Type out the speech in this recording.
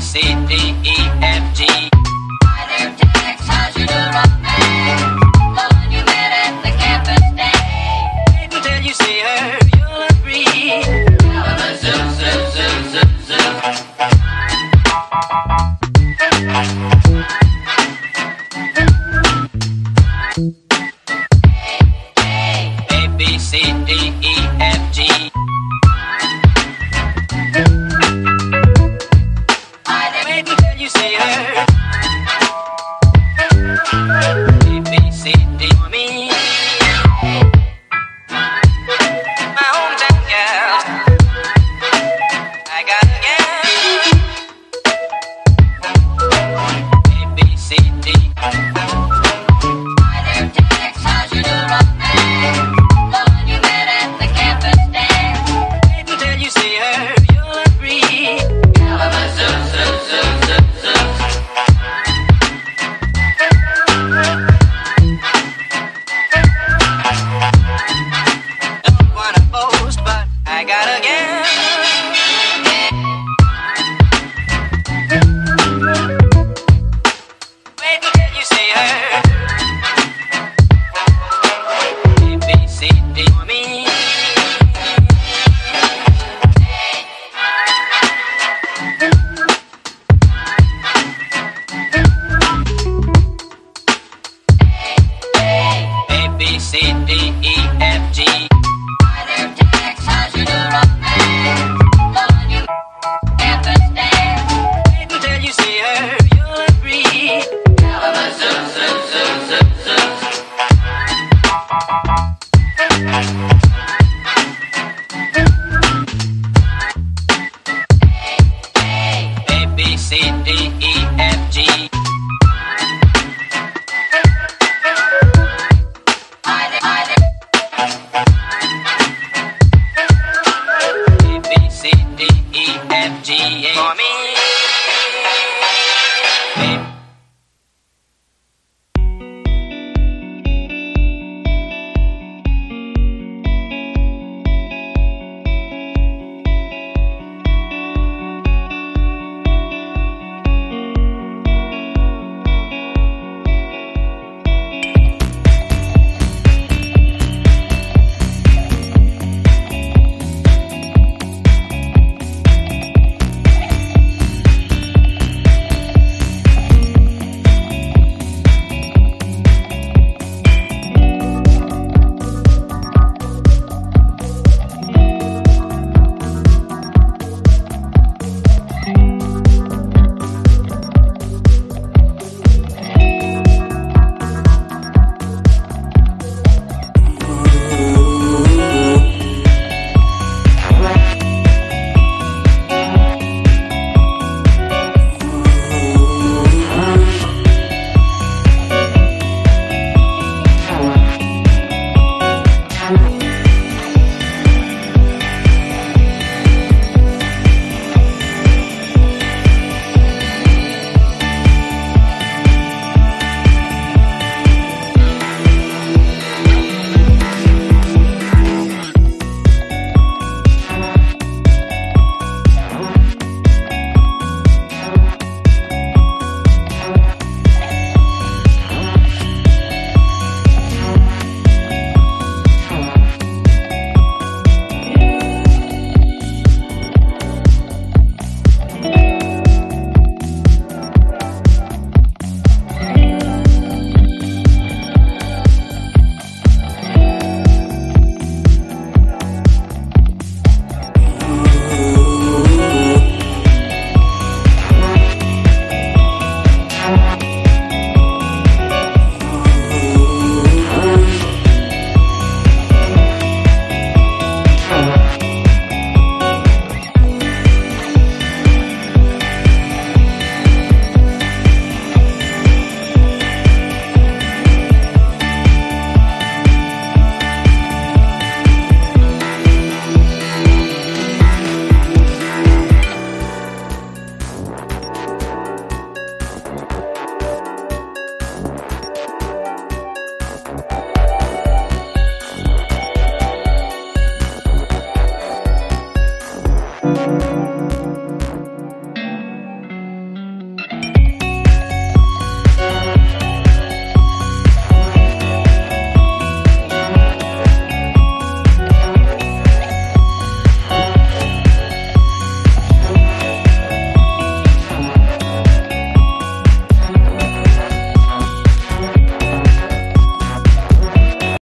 C, D, E, F, G. Hi there, Tex, how's your new rock band? The one you met at the campus day. Wait until you see her, you'll agree. Zoom, zoom, zoom, zoom, zoom. A, B, C, D, E, F, G. Wait until you see her. A, B, C, D, for me. My hometown gal. I got a gal. A, B, C, D. Hi there, Tex, how's your new rock band? The one you met at the campus day. Wait until you see her, you'll agree. Zoom, zoom, zoom, zoom, zoom. Don't wanna boast, but I got a gal. Wait until you see her. A, B, C, D for me. A, B, C, D, E, F, G. Hi there, Tex, how's your new rock band? The one you campus day. Wait until you see her, you'll agree. Zoom, zoom, zoom, zoom, zoom. A, B, C, D, E, F, G. Hi there. A, B, C, D, E, F, G, A for me.